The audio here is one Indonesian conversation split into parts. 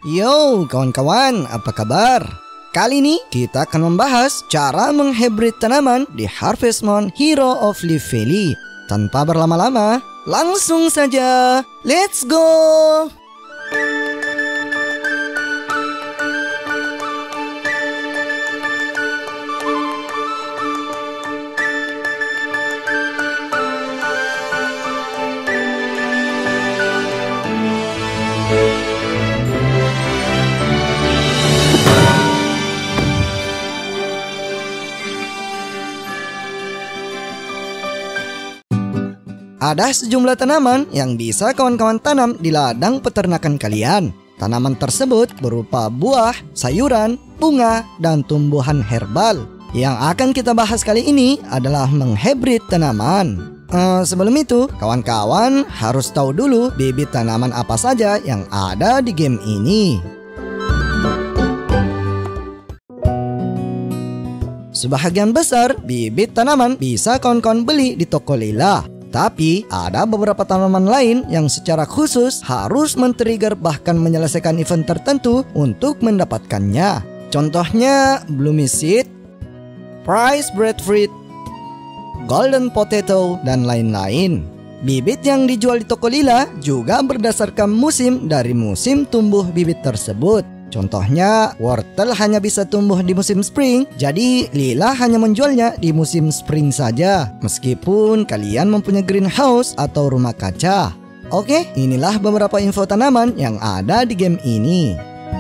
Yo kawan-kawan, apa kabar? Kali ini kita akan membahas cara menghibrid tanaman di Harvest Moon Hero of Leaf Valley. Tanpa berlama-lama, langsung saja, let's go! Ada sejumlah tanaman yang bisa kawan-kawan tanam di ladang peternakan kalian. Tanaman tersebut berupa buah, sayuran, bunga, dan tumbuhan herbal. Yang akan kita bahas kali ini adalah menghibrid tanaman. Sebelum itu, kawan-kawan harus tahu dulu bibit tanaman apa saja yang ada di game ini. Sebahagian besar bibit tanaman bisa kawan-kawan beli di toko lila. Tapi ada beberapa tanaman lain yang secara khusus harus men-trigger bahkan menyelesaikan event tertentu untuk mendapatkannya. Contohnya Bloomy Seed, Price Breadfruit, Golden Potato, dan lain-lain. Bibit yang dijual di toko lila juga berdasarkan musim dari musim tumbuh bibit tersebut. Contohnya, wortel hanya bisa tumbuh di musim spring, jadi lila hanya menjualnya di musim spring saja, meskipun kalian mempunyai greenhouse atau rumah kaca. Oke, inilah beberapa info tanaman yang ada di game ini.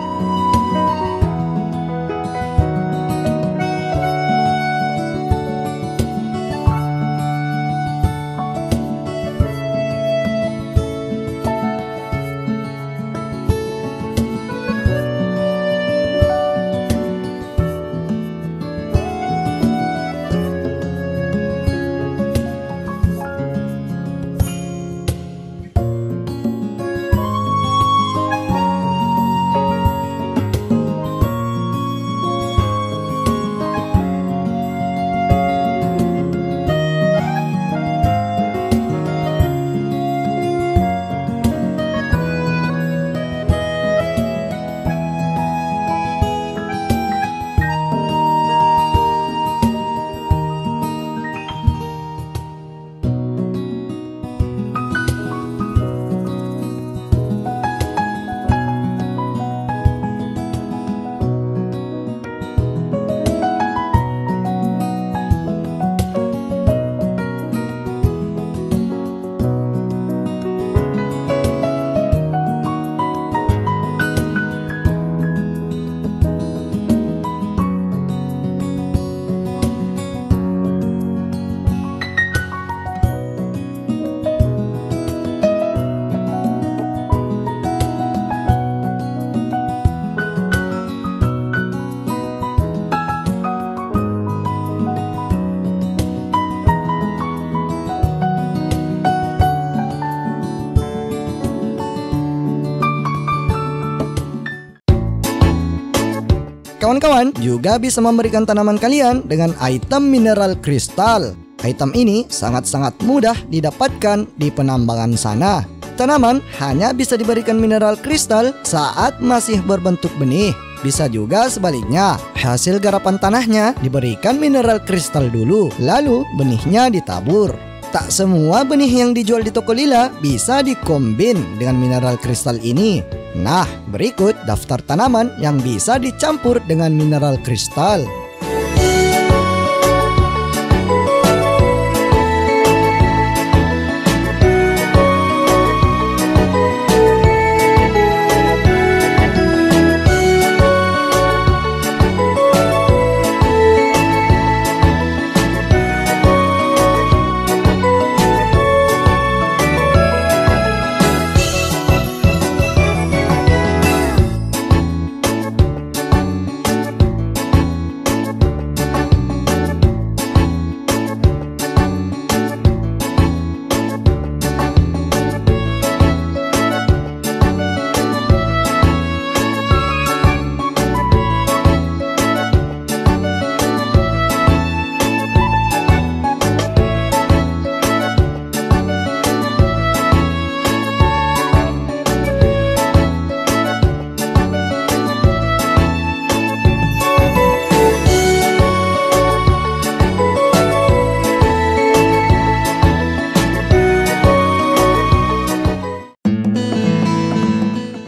Kawan-kawan juga bisa memberikan tanaman kalian dengan item mineral kristal. Item ini sangat-sangat mudah didapatkan di penambangan sana. Tanaman hanya bisa diberikan mineral kristal saat masih berbentuk benih. Bisa juga sebaliknya, hasil garapan tanahnya diberikan mineral kristal dulu, lalu benihnya ditabur. Tak semua benih yang dijual di toko lila bisa dikombin dengan mineral kristal ini. Nah, berikut daftar tanaman yang bisa dicampur dengan mineral kristal.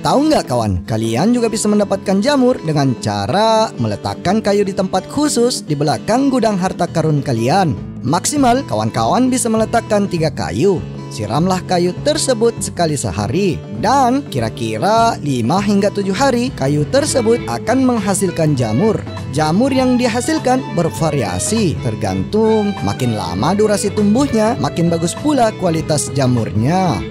Tahu nggak kawan, kalian juga bisa mendapatkan jamur dengan cara meletakkan kayu di tempat khusus di belakang gudang harta karun kalian. Maksimal kawan-kawan bisa meletakkan 3 kayu. Siramlah kayu tersebut sekali sehari. Dan kira-kira 5 hingga 7 hari kayu tersebut akan menghasilkan jamur. Jamur yang dihasilkan bervariasi, tergantung makin lama durasi tumbuhnya, makin bagus pula kualitas jamurnya.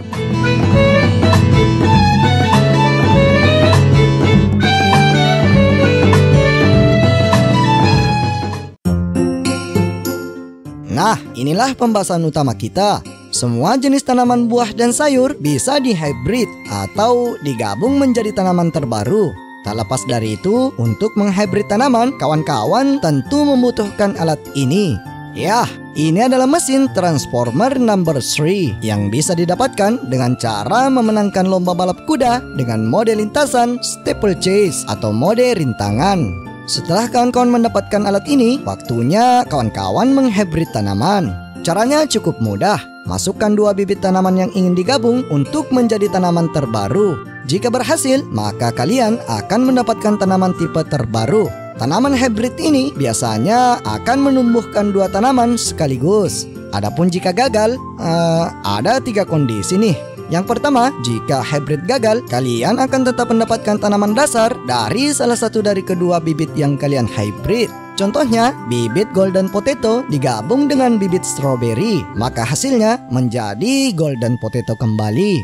Nah, inilah pembahasan utama kita. Semua jenis tanaman buah dan sayur bisa dihybrid atau digabung menjadi tanaman terbaru. Tak lepas dari itu, untuk menghybrid tanaman, kawan-kawan tentu membutuhkan alat ini. Yah, ini adalah mesin transformer number 3 yang bisa didapatkan dengan cara memenangkan lomba balap kuda dengan mode lintasan steeplechase atau mode rintangan. Setelah kawan-kawan mendapatkan alat ini, waktunya kawan-kawan menghybrid tanaman. Caranya cukup mudah. Masukkan 2 bibit tanaman yang ingin digabung untuk menjadi tanaman terbaru. Jika berhasil, maka kalian akan mendapatkan tanaman tipe terbaru. Tanaman hybrid ini biasanya akan menumbuhkan 2 tanaman sekaligus. Adapun jika gagal, ada 3 kondisi nih. Yang pertama, jika hybrid gagal, kalian akan tetap mendapatkan tanaman dasar dari salah satu dari kedua bibit yang kalian hybrid. Contohnya, bibit golden potato digabung dengan bibit strawberry, maka hasilnya menjadi golden potato kembali.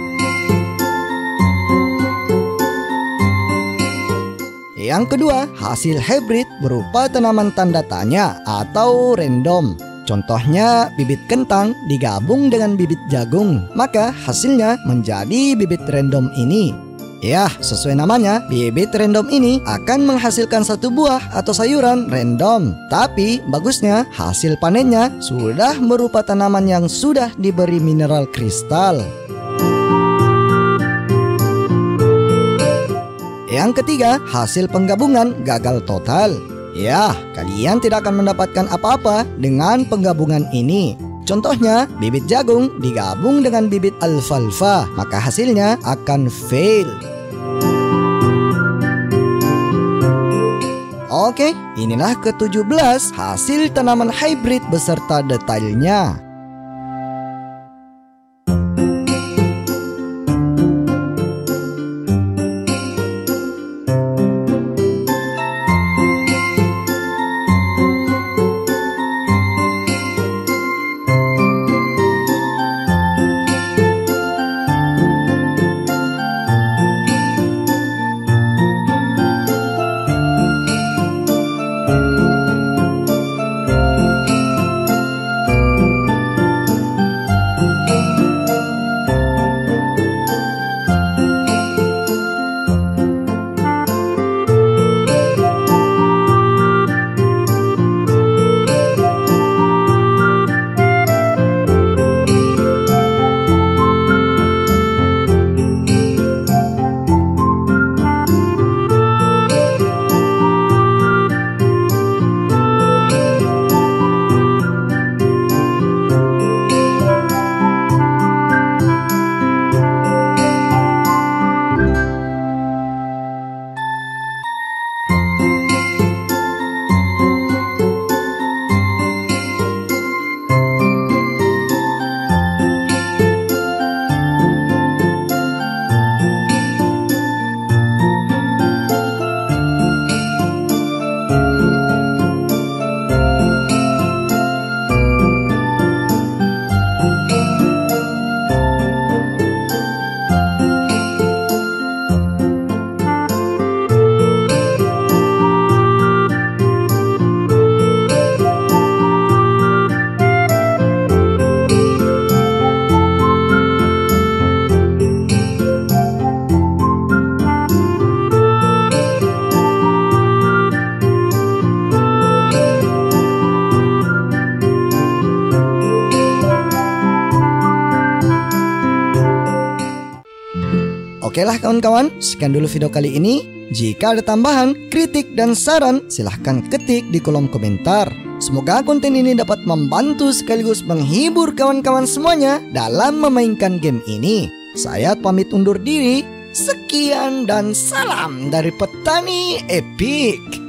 Yang kedua, hasil hybrid berupa tanaman tanda tanya atau random. Contohnya, bibit kentang digabung dengan bibit jagung, maka hasilnya menjadi bibit random ini. Ya, sesuai namanya, bibit random ini akan menghasilkan 1 buah atau sayuran random. Tapi bagusnya hasil panennya sudah berupa tanaman yang sudah diberi mineral kristal. Yang ketiga, hasil penggabungan gagal total. Ya, kalian tidak akan mendapatkan apa-apa dengan penggabungan ini. Contohnya, bibit jagung digabung dengan bibit alfalfa, maka hasilnya akan fail. Oke, inilah ke-17 hasil tanaman hybrid beserta detailnya. Oke lah kawan-kawan, sekian dulu video kali ini. Jika ada tambahan, kritik, dan saran, silahkan ketik di kolom komentar. Semoga konten ini dapat membantu sekaligus menghibur kawan-kawan semuanya dalam memainkan game ini. Saya pamit undur diri. Sekian dan salam dari petani Epic.